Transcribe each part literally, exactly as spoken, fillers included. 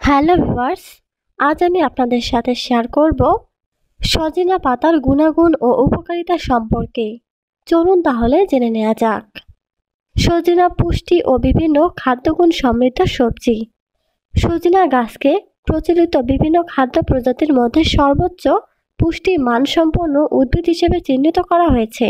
Hello viewers, আজ আমি আপনাদের সাথে শেয়ার করব সজিনা পাতার গুণাগুণ ও উপকারিতা সম্পর্কে। চলুন তাহলে জেনে নেওয়া যাক। সজিনা পুষ্টি ও বিভিন্ন খাদ্যগুণ সমৃদ্ধ সবজি। সজিনা গাছকে প্রচলিত বিভিন্ন খাদ্য প্রজাতির মধ্যে সর্বোচ্চ পুষ্টি মানসম্পন্ন উদ্ভিদ হিসেবে চিহ্নিত করা হয়েছে।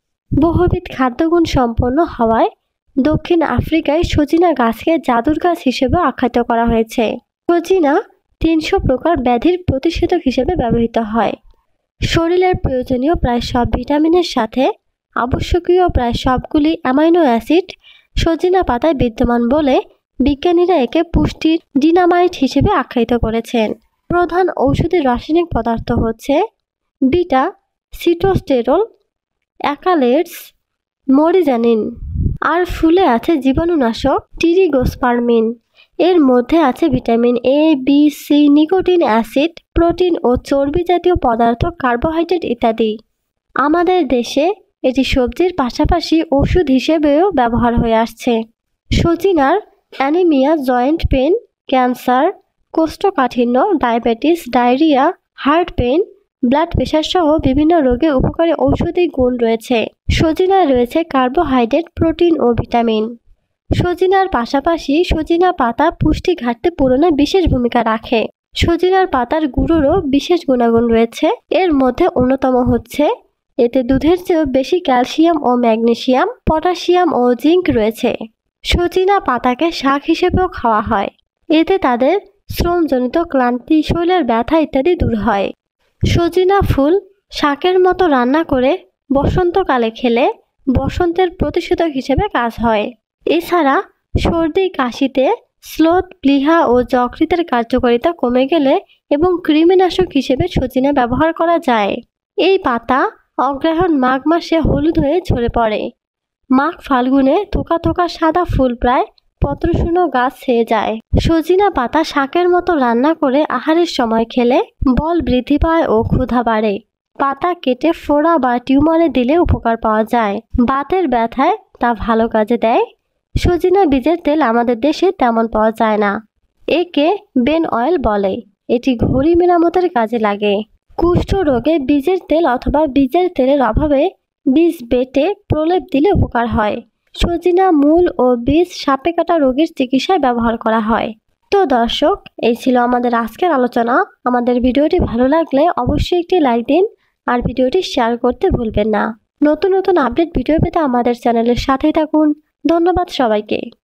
বহুবিধ খাদ্যগুণ সম্পন্ন হওয়ায় দক্ষিণ আফ্রিকায় সজিনা গাছকে জাদুর গাছ হিসেবে আখ্যায়িত করা হয়েছে। সজিনা তিনশো প্রকার ব্যাধির প্রতিষেধক হিসেবে ব্যবহৃত হয়। শরীরের প্রয়োজনীয় প্রায় সব ভিটামিনের সাথে আবশ্যকীয় প্রায় সবগুলি অ্যামাইনো অ্যাসিড সজিনা পাতায় বিদ্যমান বলে বিজ্ঞানীরা একে পুষ্টির ডিনামাইট হিসেবে আখ্যায়িত করেছেন। প্রধান ঔষধি রাসায়নিক পদার্থ হচ্ছে বিটা সিটোস্টেরল, অ্যাকালেটস, মরিজানিন। আর ফুলে আছে জীবাণুনাশক টিরিগোস্পারমিন। এর মধ্যে আছে vitamin A, B, C, nicotine acid, protein ও চর্বি জাতীয় পদার্থ, কার্বোহাইড্রেট ইত্যাদি। আমাদের দেশে এটি সবজির পাশাপাশি ওষুধ হিসেবেও ব্যবহার হয়ে আসছে। সজিনার অ্যানিমিয়া, জয়েন্ট পেন, ক্যান্সার, কোষ্ঠকাঠিন্য, diabetes, diarrhoea, heart pain, blood pressure সহ বিভিন্ন রোগে উপকারী ঔষধি গুণ রয়েছে। সজিনায় রয়েছে কার্বোহাইড্রেট, প্রোটিন ও ভিটামিন। সজিনার পাশাপাশি সজিনা পাতা পুষ্টি ঘাটতি পূরণে বিশেষ ভূমিকা রাখে। সজিনার পাতার গুঁড়োরও বিশেষ গুণাগুণ রয়েছে। এর মধ্যে অন্যতম হচ্ছে এতে দুধের চেয়েও বেশি ক্যালসিয়াম ও ম্যাগনেসিয়াম, পটাশিয়াম ও জিঙ্ক রয়েছে। সজিনা পাতাকে শাক হিসেবেও খাওয়া হয়। এতে তাদের শ্রমজনিত ক্লান্তি, শরীরের ব্যথা ইত্যাদি দূর হয়। সজিনা ফুল শাকের মতো রান্না করে বসন্তকালে খেলে বসন্তের প্রতিষেধক হিসেবে কাজ হয়। এছাড়া সর্দি কাশিতে স্লোথ, প্লীহা ও যকৃতের কার্যকারিতা কমে গেলে এবং কৃমিনাশক হিসেবে সজিনা ব্যবহার করা যায়। এই পাতা অগ্রহায়ণ মাঘ মাসে হলুদ হয়ে ঝরে পড়ে। মাঘ ফাল্গুনে থোকা থোকা সাদা ফুল প্রায় পত্রশূন্য গাছ ছেয়ে যায়। সজিনা পাতা শাকের মতো রান্না করে আহারের সময় খেলে বল বৃদ্ধি পায় ও ক্ষুধা বাড়ে। পাতা কেটে ফোড়া বা টিউমারে দিলে উপকার পাওয়া যায়। বাতের ব্যথায় তা ভালো কাজে দেয়। সজিনা বীজের তেল আমাদের দেশে তেমন পাওয়া যায় না। একে বেন অয়েল বলে। এটি ঘড়ি মেরামতের কাজে লাগে। কুষ্ঠ রোগে বীজের তেল অথবা বীজের তেলের অভাবে বীজ বেটে প্রলেপ দিলে উপকার হয়। সজিনা মূল ও বীজ সাপে কাটা রোগের চিকিৎসায় ব্যবহার করা হয়। তো দর্শক, এই ছিল আমাদের আজকের আলোচনা। আমাদের ভিডিওটি ভালো লাগলে অবশ্যই একটি লাইক দিন আর ভিডিওটি শেয়ার করতে ভুলবেন না। নতুন নতুন আপডেট ভিডিও পেতে আমাদের চ্যানেলের সাথেই থাকুন। ধন্যবাদ সবাইকে।